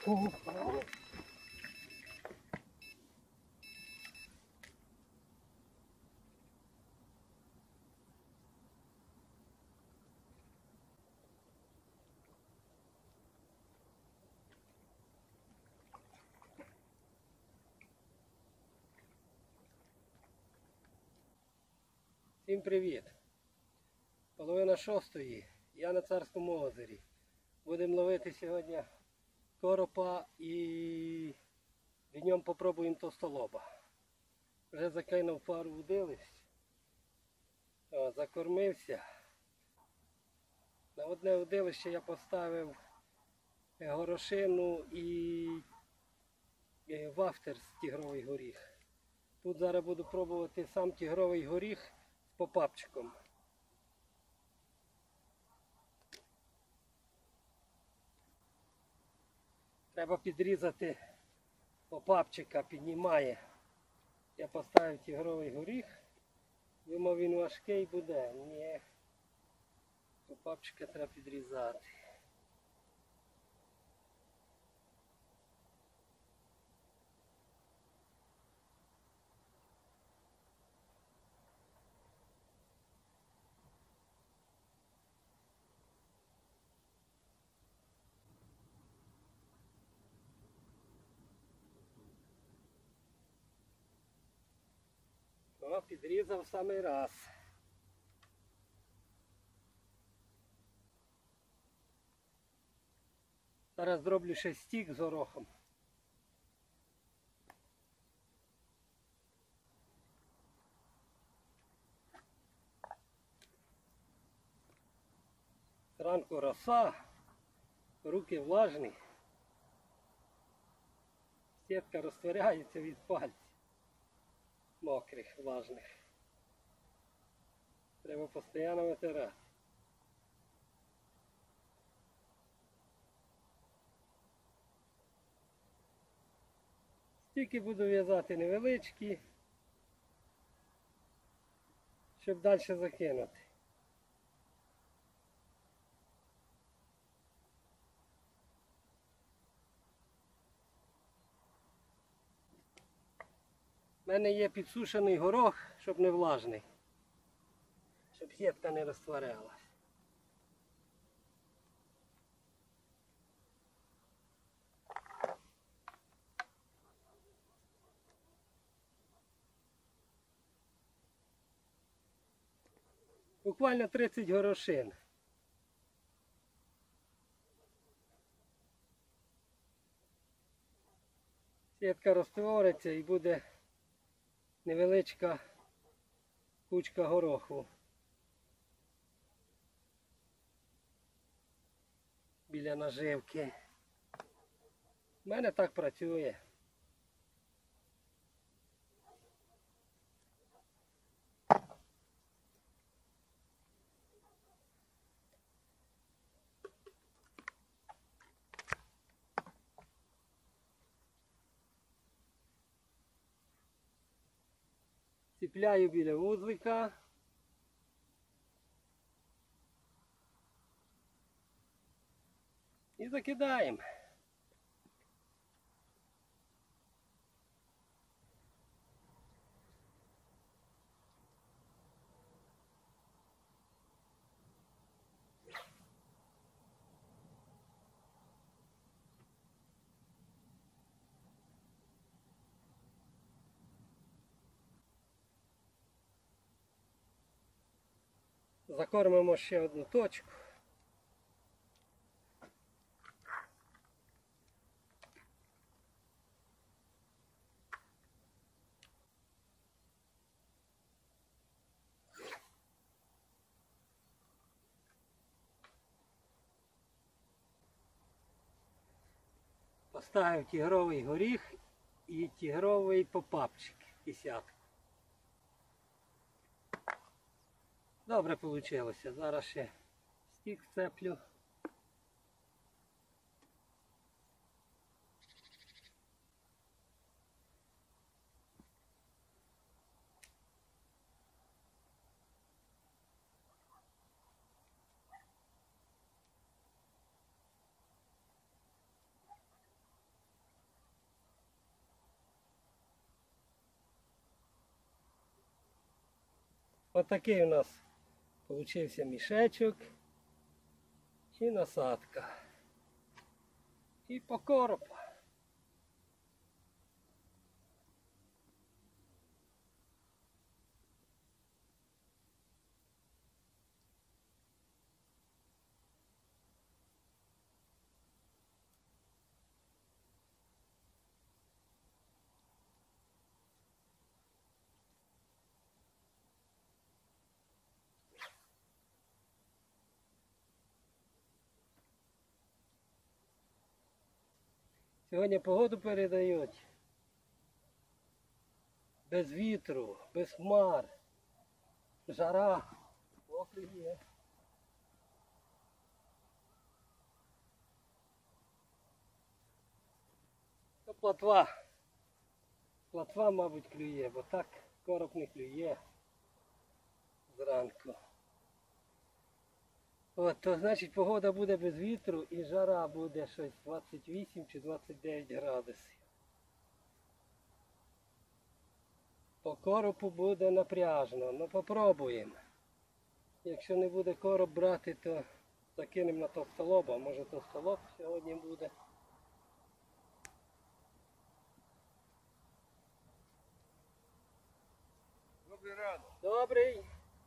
Всім привіт! Половина шостої, я на Царському озері. Будемо ловити сьогодні коропа і днем попробуємо товстолоба. Вже закинув пару вудилищ, закормився. На одне вудилище я поставив горошину і вафтер з тігровий горіх. Тут зараз буду пробувати сам тігровий горіх з попапчиком. Треба підрізати попапчика, піднімає. Я поставив тігровий горіх. Думав, він важкий буде. Ні. Попапчика треба підрізати. О, підрізав в самий раз. Зараз зроблю ще стік з горохом. Зранку роса, руки влажні. Сітка розтворяється від пальців. Мокрих, влажних. Треба постійно витирати. Стільки буду в'язати невеличкі, щоб далі закинути. У мене є підсушений горох, щоб не влажний, щоб сітка не розтворялась. Буквально 30 горошин. Сітка розтвориться і буде невеличка кучка гороху біля наживки. У мене так працює. Ціпляю біля вузлика. І закидаємо. Закормимо ще одну точку. Поставив тігровий горіх і тігровий попапчик, десятку. Добре вийшло. Зараз ще стік вцеплю. Отакий у нас получився мішечок і насадка. І по коропу. Сьогодні погоду передають без вітру, без хмар, жара, окрі є. То плотва. Плотва, мабуть, клює, бо так короб не клює зранку. От, то значить погода буде без вітру і жара буде щось 28 чи 29 градусів. По коропу буде напряжно, ну попробуємо. Якщо не буде короб брати, то закинемо на товстолоба, може товстолоб сьогодні буде. Добрий ранок. Добрий.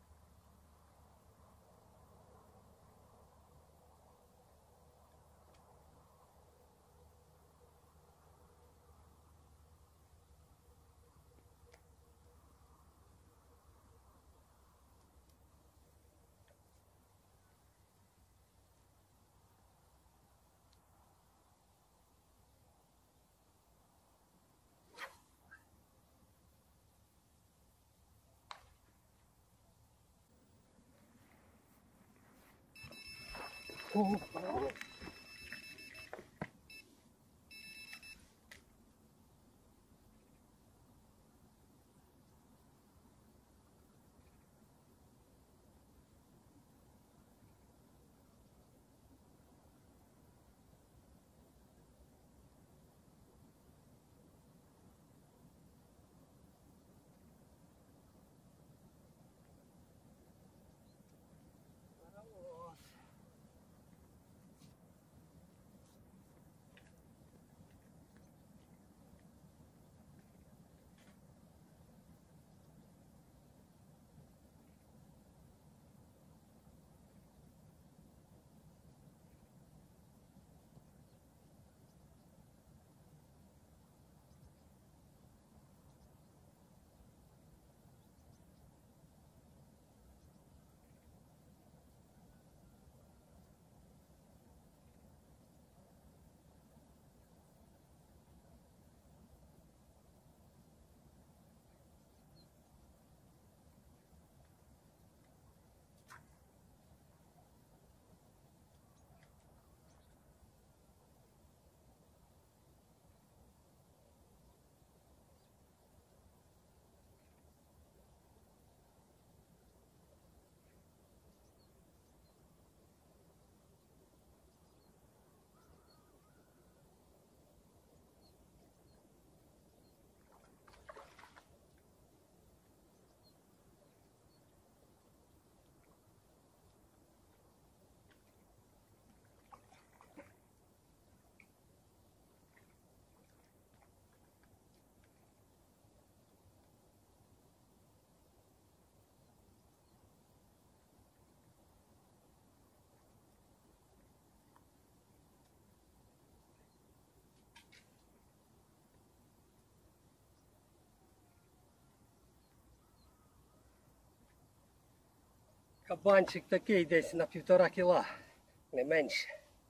Кабанчик такий десь на 1,5 кіла, не менше.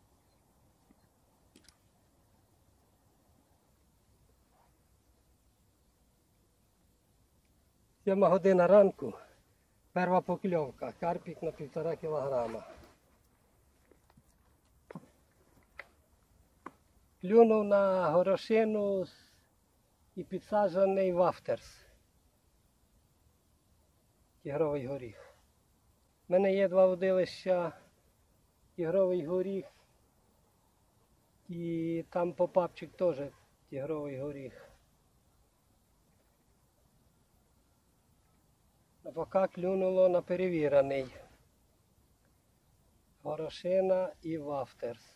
7 година ранку, перша покльовка, карпік на 1,5 кілограма. Клюнув на горошину і підсаджений вафтерс. Тігровий горіх. У мене є 2 водилища, тігровий горіх і там попапчик теж тігровий горіх. А поки клюнуло на перевірений. Горошина і вафтерс.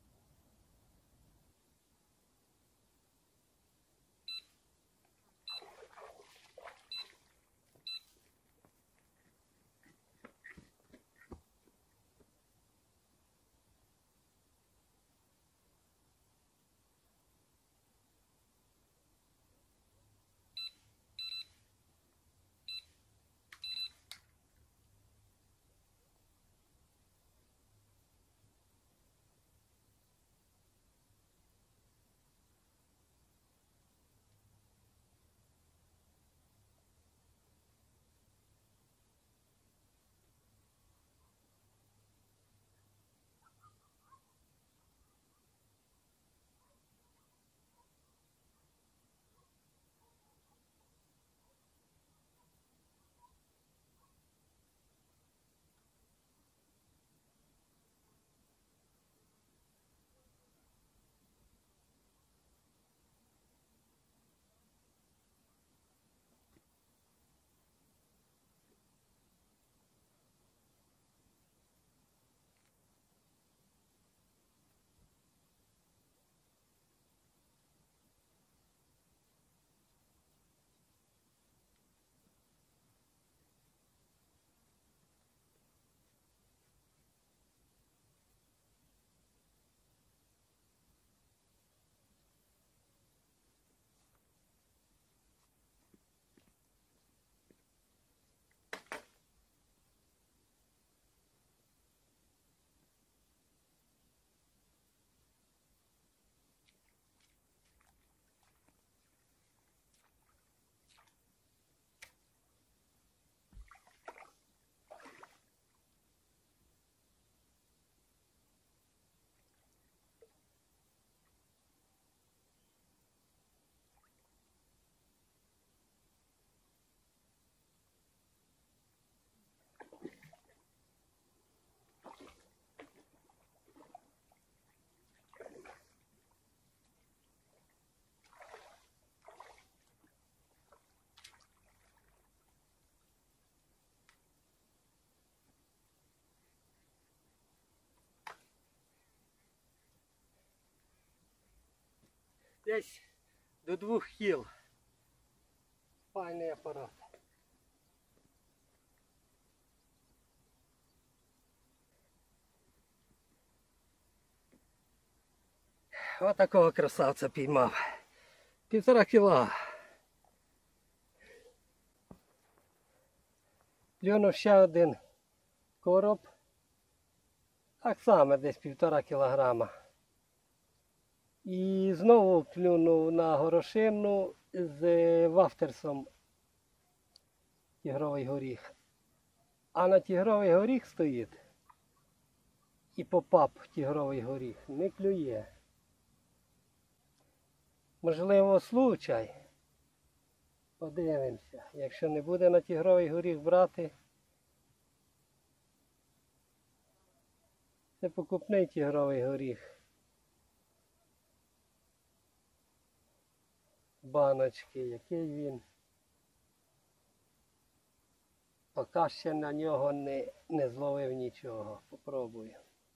Десь до 2 кіл. Файний апарат. Ось такого красавця піймав. 1,5 кіла. Клюнув ще один короб. Так само десь 1,5 кілограма. І знову клюнув на горошину з вафтерсом тігровий горіх. А на тігровий горіх стоїть і попап тігровий горіх не клює. Можливо, случай. Подивимося. Якщо не буде на тігровий горіх брати, це покупний тігровий горіх. Баночки, який він. Поки ще на нього не зловив нічого. Попробую.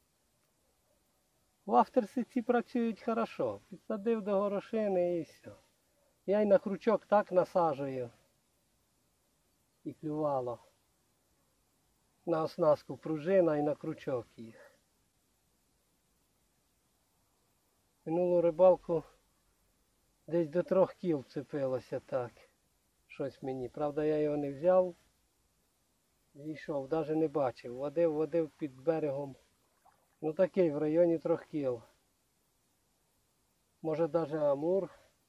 Вафтерси ці працюють хорошо. Підсадив до горошини і все. Я й на крючок так насаджую. І клювало. На оснастку пружина і на крючок їх. Минулу рибалку десь до 3 кіл вцепилося так. Щось мені. Правда, я його не взяв. Зійшов, навіть не бачив. Водив під берегом. Ну такий в районі 3 кіл. Може навіть амур.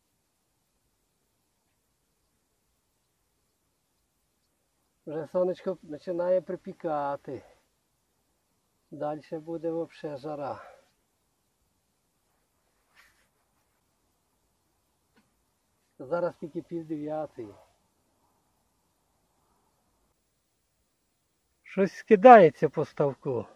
Вже сонечко починає припікати. Далі буде взагалі жара. Зараз тільки 8:30. Щось скидається по ставку.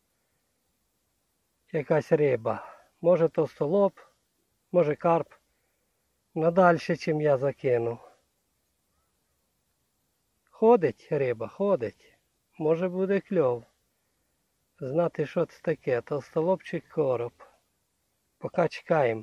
Якась риба. Може товстолоб, може карп. Но далі, чим я закинув. Ходить риба, ходить. Може буде кльов. Знати, що це таке. Толстолобчий короб. Поки чекаємо.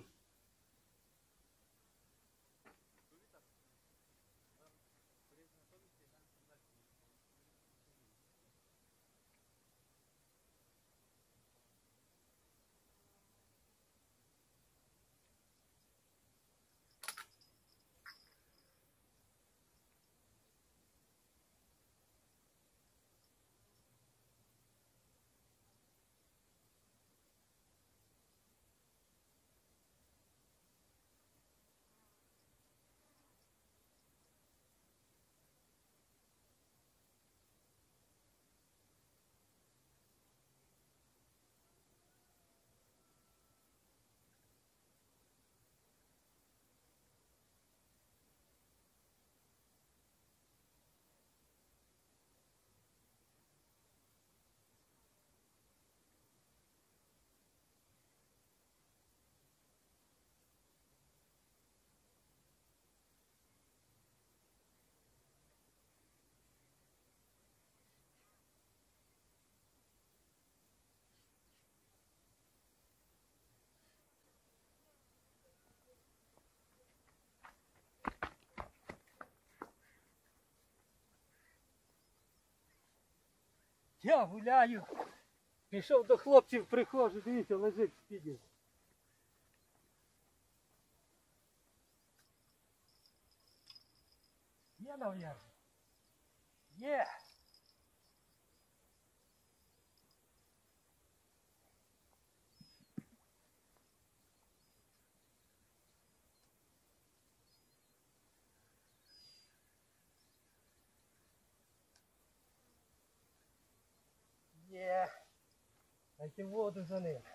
Я гуляю. Пішов до хлопців, приходжу, дивіться, лежить спідів. Є нав'яжу? Є. Є. Дайте воду за ним.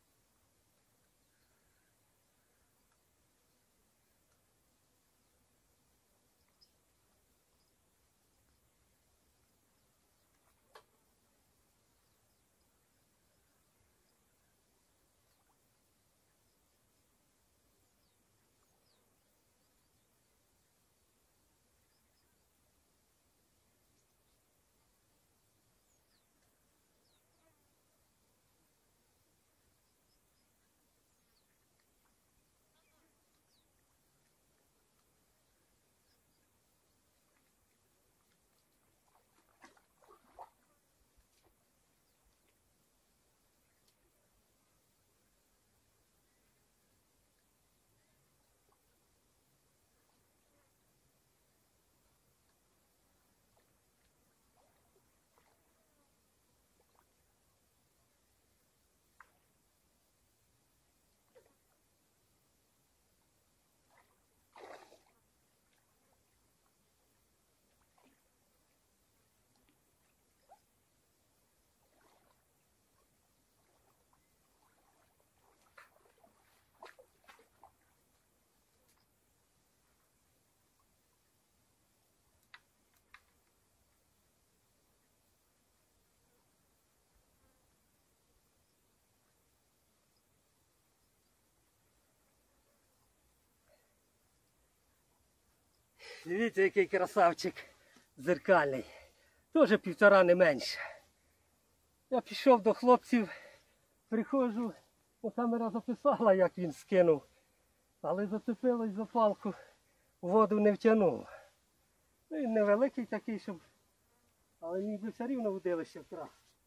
Дивіться, який красавчик дзеркальний. Теж півтора, не менше. Я пішов до хлопців, приходжу, камера записала, як він скинув. Але зацепилось за палку, воду не втягнув. Ну, він невеликий такий, щоб... але ніби все рівно водилище вкрав.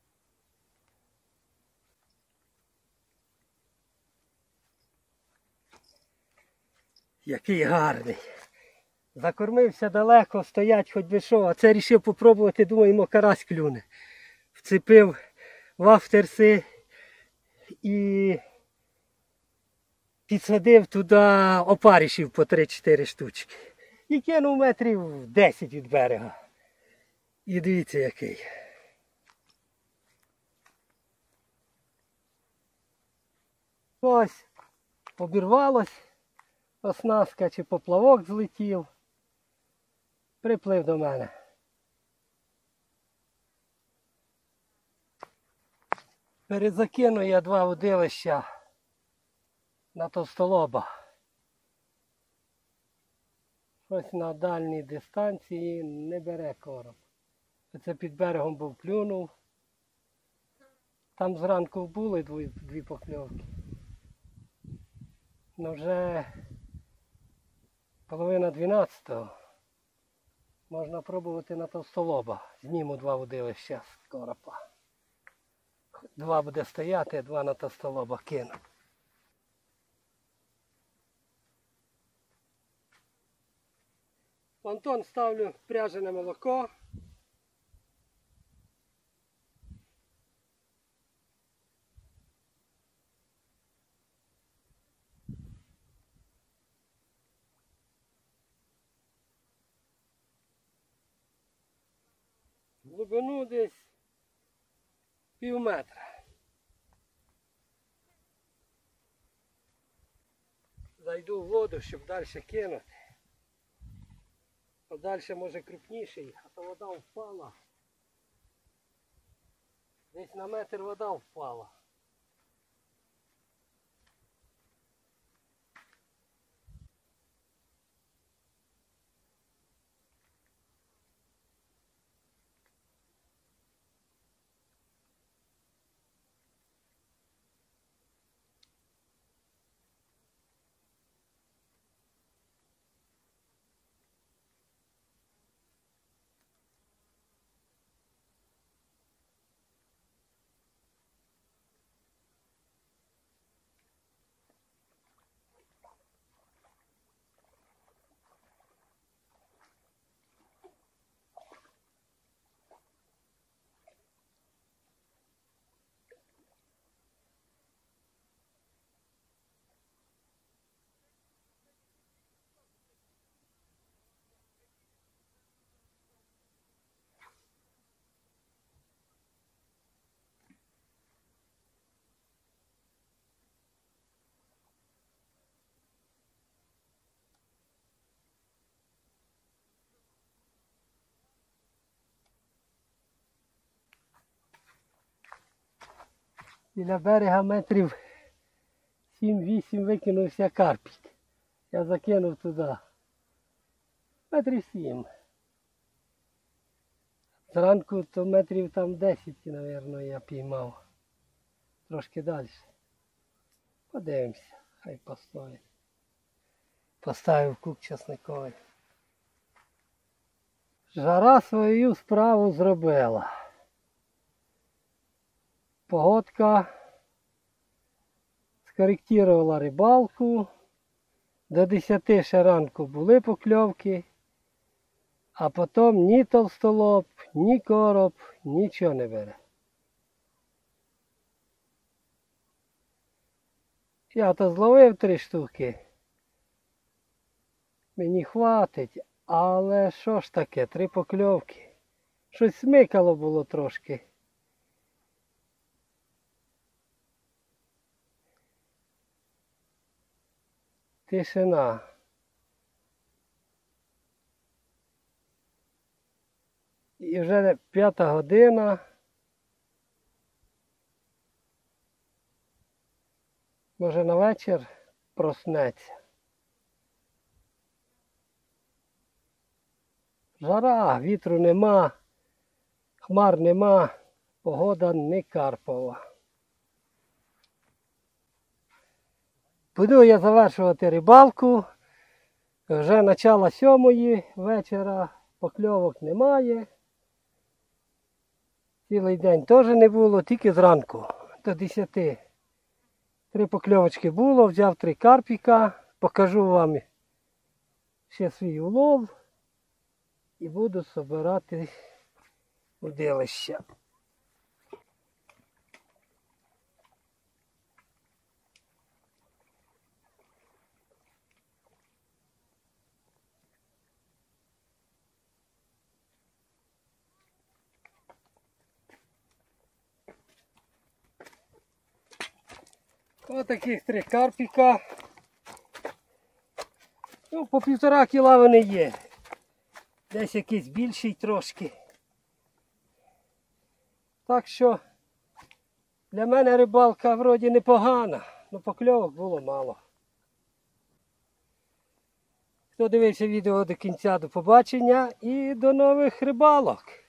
Який гарний. Закормився далеко, стоять хоч би що, а це рішив попробувати, думаємо, карась клюне. Вцепив в афтерси і підсадив туди опаришів по 3-4 штучки. І кинув метрів 10 від берега. І дивіться який. Ось обірвалось, оснастка чи поплавок злетів. Приплив до мене. Перезакину я 2 удилища на товстолоба. Щось на дальній дистанції не бере короб. Це під берегом був клюнув. Там зранку були дві покльовки. Ну вже половина 12-го. Можна пробувати на товстолоба. Зніму 2 удилища з коропа. 2 буде стояти, 2 на товстолоба кину. Антон, ставлю пряжене молоко. Глибину десь пів метра. Зайду в воду, щоб далі кинути. А далі може крупніший, а то вода впала. Десь на метр вода впала. Біля берега метрів 7-8 викинувся карпік. Я закинув туди. Метрів 7. Зранку то метрів там 10, мабуть, я піймав. Трошки далі. Подивимося, хай постоїть. Поставив кук часниковий. Жара свою справу зробила. Погодка скоректувала рибалку. До 10 ще ранку були покльовки, а потім ні товстолоб, ні короб, нічого не бере. Я то зловив 3 штуки. Мені хватить, але що ж таке, 3 покльовки. Щось смикало було трошки. Тишина. І вже 5 година. Може на вечір проснеться. Жара, вітру нема, хмар нема, погода не карпова. Буду я завершувати рибалку. Вже начало 7 вечора, покльовок немає. Цілий день теж не було, тільки зранку до 10. 3 покльовочки було, взяв 3 карпіка, покажу вам ще свій улов і буду збирати удилища. Ось таких 3 карпіка. Ну, по 1,5 кіла вони є. Десь якийсь більший трошки. Так що для мене рибалка вроді непогана, але покльовок було мало. Хто дивився відео до кінця, до побачення і до нових рибалок.